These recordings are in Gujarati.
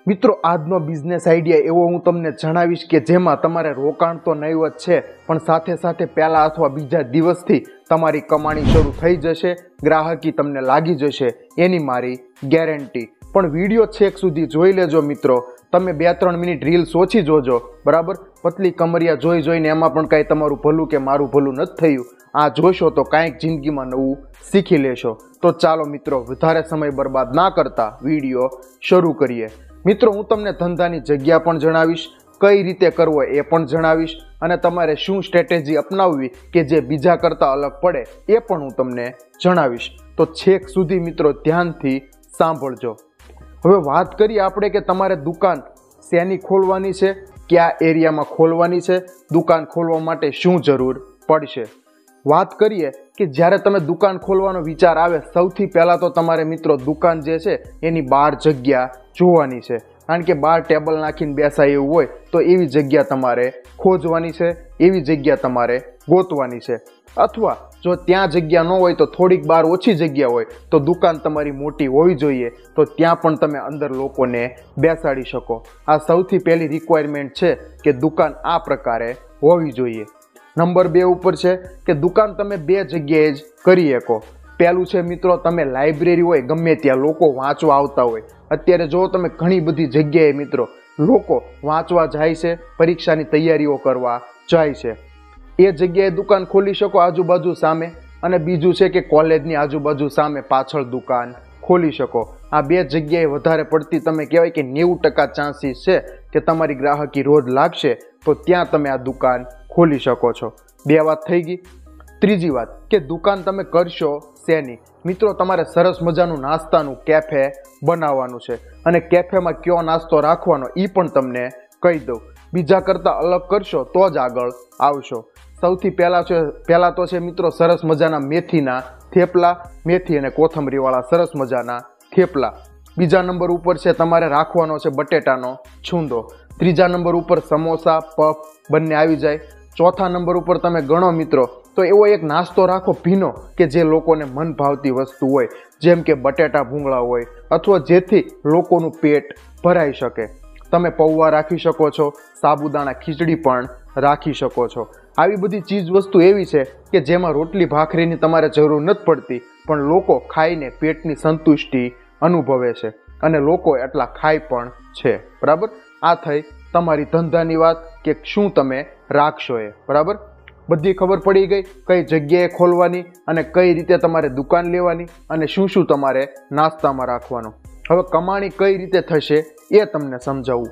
મિત્રો આજનો બિઝનેસ આઈડિયા એવો હું તમને જણાવીશ કે જેમાં તમારે રોકાણ તો નહીવત છે, પણ સાથે સાથે પહેલા અથવા બીજા દિવસથી તમારી કમાણી શરૂ થઈ જશે, ગ્રાહકી તમને લાગી જશે, એની મારી ગેરંટી। પણ વિડીયો છેક સુધી જોઈ લેજો મિત્રો, તમે 2-3 મિનિટ રીલ્સ ઓછી જોજો, બરાબર। પતલી કમરિયા જોઈને એમાં પણ કાંઈ તમારું ભલું કે મારું ભલું નથી થયું, આ જોશો તો કાંઈક જિંદગીમાં નવું શીખી લેશો। તો ચાલો મિત્રો, વધારે સમય બરબાદ ના કરતા વિડીયો શરૂ કરીએ। મિત્રો, હું તમને ધંધાની જગ્યા પણ જણાવીશ, કઈ રીતે કરવો એ પણ જણાવીશ, અને તમારે શું સ્ટ્રેટેજી અપનાવવી કે જે બીજા કરતાં અલગ પડે એ પણ હું તમને જણાવીશ। તો છેક સુધી મિત્રો ધ્યાનથી સાંભળજો। હવે વાત કરીએ આપણે કે તમારે દુકાન શેની ખોલવાની છે, કયા એરિયામાં ખોલવાની છે, દુકાન ખોલવા માટે શું જરૂર પડશે। વાત કરીએ કે જ્યારે તમે દુકાન ખોલવાનો વિચાર આવે, સૌથી પહેલાં તો તમારે મિત્રો દુકાન જે છે એની બહાર જગ્યા જોવાની છે, કારણ કે બહાર ટેબલ નાખીને બેસાય એવું હોય તો એવી જગ્યા તમારે ખોજવાની છે, એવી જગ્યા તમારે ગોતવાની છે। અથવા જો ત્યાં જગ્યા ન હોય તો થોડીક બહાર ઓછી જગ્યા હોય તો દુકાન તમારી મોટી હોવી જોઈએ, તો ત્યાં પણ તમે અંદર લોકોને બેસાડી શકો। આ સૌથી પહેલી રિક્વાયરમેન્ટ છે કે દુકાન આ પ્રકારે હોવી જોઈએ। નંબર 2 ઉપર છે કે દુકાન તમે 2 જગ્યાએ જ કરી શકો। પહેલું છે મિત્રો, તમે લાઇબ્રેરી હોય ગમે ત્યાં લોકો વાંચવા આવતા હોય, અત્યારે જો તમે ઘણી બધી જગ્યાએ મિત્રો લોકો વાંચવા જાય છે, પરીક્ષાની તૈયારીઓ કરવા જાય છે, એ જગ્યાએ દુકાન ખોલી શકો આજુબાજુ સામે। અને બીજું છે કે કોલેજની આજુબાજુ સામે પાછળ દુકાન ખોલી શકો। આ 2 જગ્યાએ વધારે પડતી તમે કહેવાય કે 90% ચાન્સીસ છે કે તમારી ગ્રાહકી રોજ લાગશે, તો ત્યાં તમે આ દુકાન ખોલી શકો છો। 2 વાત થઈ ગઈ। ત્રીજી વાત કે દુકાન તમે કરશો શેની? મિત્રો, તમારે સરસ મજાનું નાસ્તાનું કેફે બનાવવાનું છે, અને કેફેમાં કયો નાસ્તો રાખવાનો એ પણ તમને કહી દઉં। બીજા કરતાં અલગ કરશો તો જ આગળ આવશો। સૌથી પહેલાં તો છે મિત્રો સરસ મજાના મેથીના થેપલા, મેથી અને કોથમરીવાળા સરસ મજાના થેપલા। બીજા નંબર ઉપર છે તમારે રાખવાનો છે બટેટાનો છૂંદો। ત્રીજા નંબર ઉપર સમોસા, પફ બંને આવી જાય। ચોથા નંબર ઉપર તમે ગણો મિત્રો તો એવો એક નાસ્તો રાખો ભીનો કે જે લોકોને મન ભાવતી વસ્તુ હોય, જેમ કે બટેટા ભૂંગળા હોય, અથવા જેથી લોકોનું પેટ ભરાઈ શકે। તમે પૌવા રાખી શકો છો, સાબુદાણા ખીચડી પણ રાખી શકો છો। આવી બધી ચીજ વસ્તુ એવી છે કે જેમાં રોટલી ભાખરીની તમારે જરૂર નથી પડતી, પણ લોકો ખાઈને પેટની સંતુષ્ટિ અનુભવે છે, અને લોકો એટલા ખાય પણ છે, બરાબર। આ થઈ તમારી ધંધાની વાત કે શું તમે રાખશો એ, બરાબર। બધી ખબર પડી ગઈ કઈ જગ્યાએ ખોલવાની અને કઈ રીતે તમારે દુકાન લેવાની અને શું શું તમારે નાસ્તામાં રાખવાનું। હવે કમાણી કઈ રીતે થશે એ તમને સમજાવું।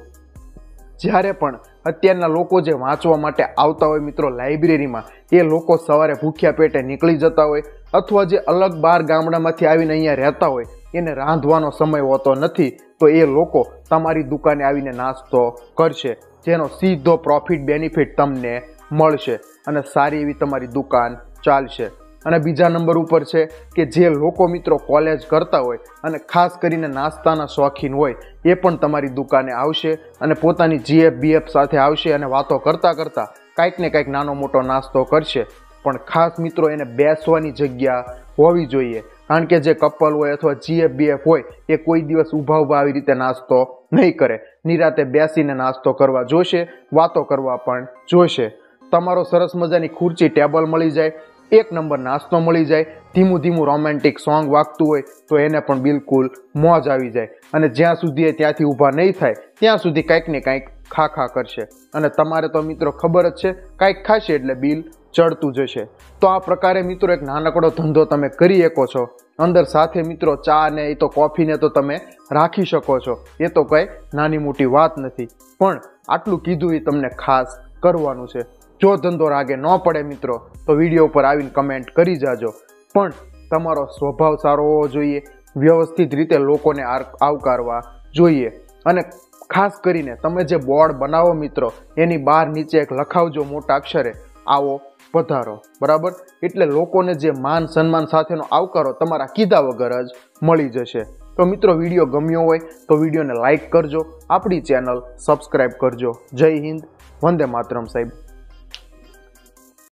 જ્યારે પણ અત્યારના લોકો જે વાંચવા માટે આવતા હોય મિત્રો લાઇબ્રેરીમાં, એ લોકો સવારે ભૂખ્યા પેટે નીકળી જતા હોય, અથવા જે અલગ બહાર ગામડામાંથી આવીને અહીંયા રહેતા હોય એને રાંધવાનો સમય હોતો નથી, તો એ લોકો તમારી દુકાને આવીને નાસ્તો કરશે, જેનો સીધો પ્રોફિટ બેનિફિટ તમને મળશે અને સારી એવી તમારી દુકાન ચાલશે। અને બીજા નંબર ઉપર છે કે જે લોકો મિત્રો કોલેજ કરતા હોય અને ખાસ કરીને નાસ્તાના શોખીન હોય, એ પણ તમારી દુકાને આવશે અને પોતાની જીએફ બીએફ સાથે આવશે અને વાતો કરતાં કરતાં કાંઈક ને કાંઈક નાનો મોટો નાસ્તો કરશે। પણ ખાસ મિત્રો એને બેસવાની જગ્યા હોવી જોઈએ, કારણ કે જે કપલ હોય અથવા જીએફ બીએફ હોય એ કોઈ દિવસ ઊભા આવી રીતે નાસ્તો નહીં કરે, નિરાતે બેસીને નાસ્તો કરવા જોશે, વાતો કરવા પણ જોશે। તમારો સરસ મજાની ખુરચી ટેબલ મળી જાય, 1 નંબર નાસ્તો મળી જાય, ધીમું રોમેન્ટિક સોંગ વાગતું હોય તો એને પણ બિલકુલ મોજ આવી જાય, અને જ્યાં સુધી એ ત્યાંથી ઊભા નહીં થાય ત્યાં સુધી કાંઈક ને કાંઈક ખા કરશે, અને તમારે તો મિત્રો ખબર જ છે કાંઈક ખાશે એટલે બિલ ચડતું જશે। તો આ પ્રકારે મિત્રો એક નાનકડો ધંધો તમે કરી શકો છો। અંદર સાથે મિત્રો ચા ને એ તો કોફીને તો તમે રાખી શકો છો, એ તો કંઈ નાની મોટી વાત નથી, પણ આટલું કીધું એ તમને ખાસ કરવાનું છે। જો ધંધો રાગે ન પડે મિત્રો તો વિડીયો ઉપર આવીને કમેન્ટ કરી જાજો, પણ તમારો સ્વભાવ સારો હોવો જોઈએ, વ્યવસ્થિત રીતે લોકોને આવકારવા જોઈએ, અને ખાસ કરીને તમે જે બોર્ડ બનાવો મિત્રો એની બહાર નીચે એક લખાવજો મોટા અક્ષરે, આવો પધારો, બરાબર। એટલે લોકોને જે માન સન્માન સાથેનો આવકારો તમારા કીધા વગર જ મળી જશે। તો મિત્રો વિડીયો ગમ્યો હોય તો વિડીયોને લાઈક કરજો, આપણી ચેનલ સબસ્ક્રાઈબ કરજો। જય હિન્દ, વંદે માતરમ સાહેબ।